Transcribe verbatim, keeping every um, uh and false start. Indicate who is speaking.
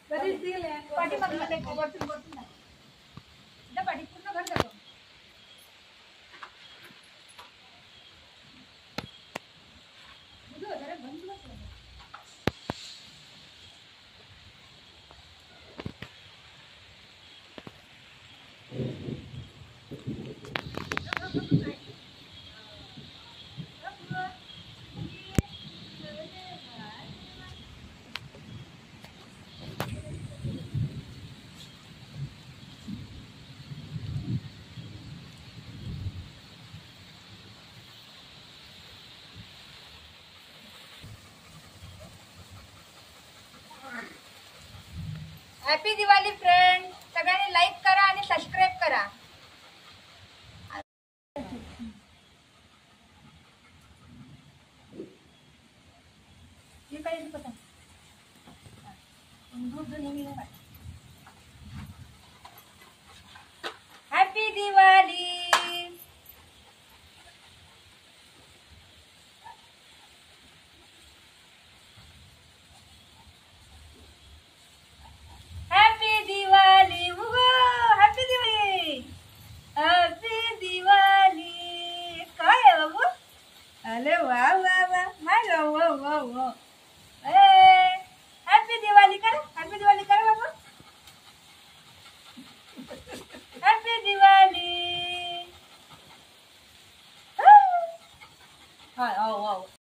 Speaker 1: पाठीमागून दाखव, वरतून वरतून दाखव. इथं पाठी पूर्ण घर दाखव. बुधू, जरा बंद बस. Happy Diwali friend. सगळ्यांनी लाईक करा आणि सबस्क्राईब करा. हॅपी दिवाळी.